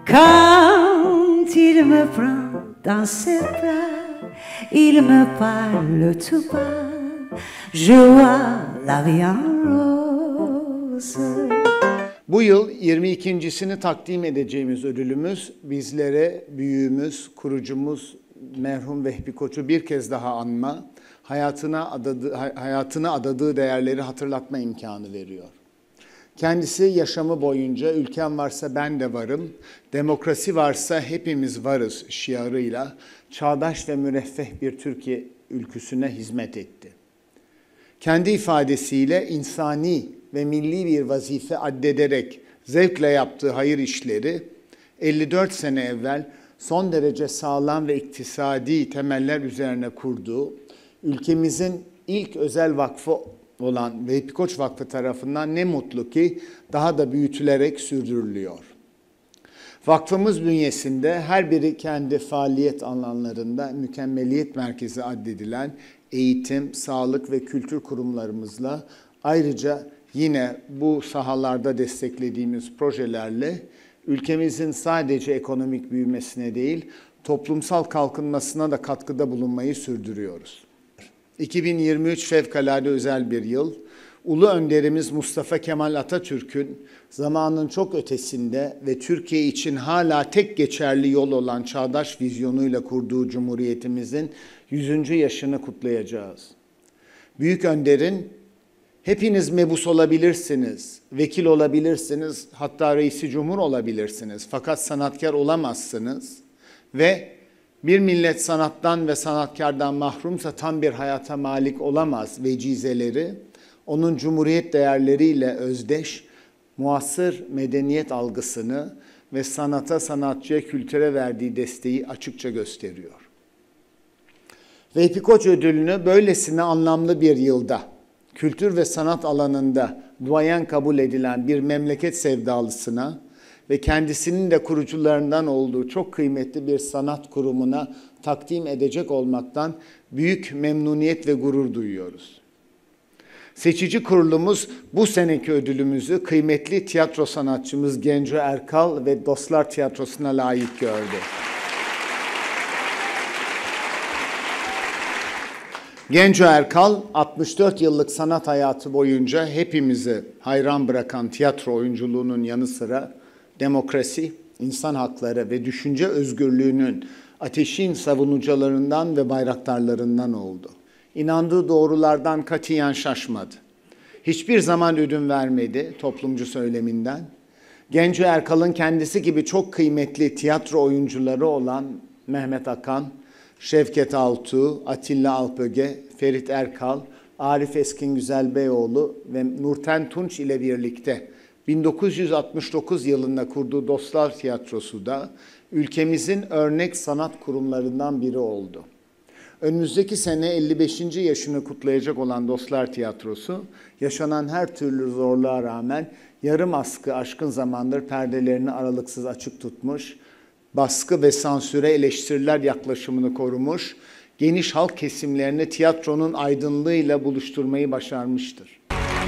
Quand il me prend dans ses bras, il me parle tout bas, je vois la vie en rose. Bu yıl 22.sini takdim edeceğimiz ödülümüz bizlere büyüğümüz, kurucumuz merhum Vehbi Koç'u bir kez daha anma, hayatına adadığı değerleri hatırlatma imkanı veriyor. Kendisi yaşamı boyunca ülkem varsa ben de varım, demokrasi varsa hepimiz varız şiarıyla çağdaş ve müreffeh bir Türkiye ülküsüne hizmet etti. Kendi ifadesiyle insani ve milli bir vazife addederek zevkle yaptığı hayır işleri 54 sene evvel son derece sağlam ve iktisadi temeller üzerine kurduğu ülkemizin ilk özel vakfı olan Vehbi Koç Vakfı tarafından ne mutlu ki daha da büyütülerek sürdürülüyor. Vakfımız bünyesinde her biri kendi faaliyet alanlarında mükemmeliyet merkezi addedilen eğitim, sağlık ve kültür kurumlarımızla ayrıca yine bu sahalarda desteklediğimiz projelerle ülkemizin sadece ekonomik büyümesine değil, toplumsal kalkınmasına da katkıda bulunmayı sürdürüyoruz. 2023 fevkalade özel bir yıl. Ulu önderimiz Mustafa Kemal Atatürk'ün zamanın çok ötesinde ve Türkiye için hala tek geçerli yol olan çağdaş vizyonuyla kurduğu Cumhuriyetimizin 100. yaşını kutlayacağız. Büyük önderin hepiniz mebus olabilirsiniz, vekil olabilirsiniz, hatta reisi cumhur olabilirsiniz fakat sanatkar olamazsınız ve bir millet sanattan ve sanatkardan mahrumsa tam bir hayata malik olamaz vecizeleri, onun cumhuriyet değerleriyle özdeş, muasır medeniyet algısını ve sanata, sanatçıya, kültüre verdiği desteği açıkça gösteriyor. Vehbi Koç ödülünü böylesine anlamlı bir yılda, kültür ve sanat alanında duayen kabul edilen bir memleket sevdalısına ve kendisinin de kurucularından olduğu çok kıymetli bir sanat kurumuna takdim edecek olmaktan büyük memnuniyet ve gurur duyuyoruz. Seçici kurulumuz bu seneki ödülümüzü kıymetli tiyatro sanatçımız Genco Erkal ve Dostlar Tiyatrosu'na layık gördü. Genco Erkal, 64 yıllık sanat hayatı boyunca hepimizi hayran bırakan tiyatro oyunculuğunun yanı sıra demokrasi, insan hakları ve düşünce özgürlüğünün ateşin savunucularından ve bayraktarlarından oldu. İnandığı doğrulardan katiyen şaşmadı. Hiçbir zaman ödün vermedi toplumcu söyleminden. Genco Erkal'ın kendisi gibi çok kıymetli tiyatro oyuncuları olan Mehmet Akan, Şevket Altuğ, Atilla Alpöge, Ferit Erkal, Arif Eskin Güzelbeyoğlu ve Nurten Tunç ile birlikte 1969 yılında kurduğu Dostlar Tiyatrosu da ülkemizin örnek sanat kurumlarından biri oldu. Önümüzdeki sene 55. yaşını kutlayacak olan Dostlar Tiyatrosu, yaşanan her türlü zorluğa rağmen yarım askı aşkın zamandır perdelerini aralıksız açık tutmuş, baskı ve sansüre eleştiriler yaklaşımını korumuş, geniş halk kesimlerini tiyatronun aydınlığıyla buluşturmayı başarmıştır.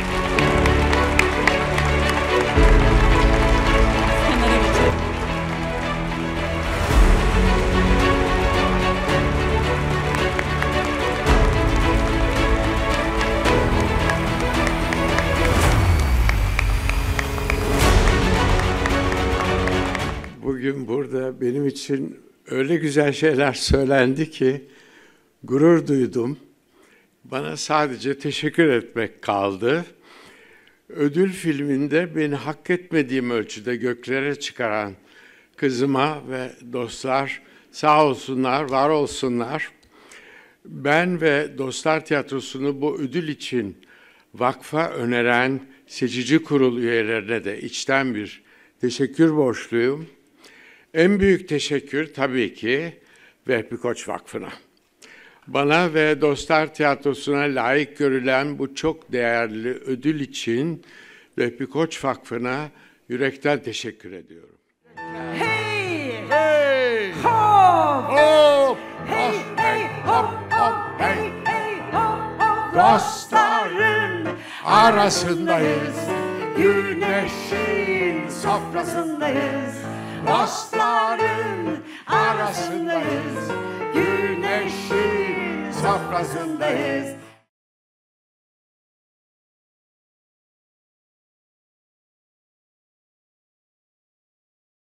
Bugün burada benim için öyle güzel şeyler söylendi ki gurur duydum. Bana sadece teşekkür etmek kaldı. Ödül filminde beni hak etmediğim ölçüde göklere çıkaran kızıma ve dostlar sağ olsunlar, var olsunlar. Ben ve Dostlar Tiyatrosu'nu bu ödül için vakfa öneren seçici kurul üyelerine de içten bir teşekkür borçluyum. En büyük teşekkür tabii ki Vehbi Koç Vakfı'na. Bana ve Dostlar Tiyatrosu'na layık görülen bu çok değerli ödül için Vehbi Koç Vakfı'na yürekten teşekkür ediyorum. Hey! Hey! Hop! Hop! Hey! Hey! Hop! Hop! Hey! Hey! Hop! Hop! Dostların arasındayız, güneşin sofrasındayız. dostların arasındayız, güneşin sofrasındayız.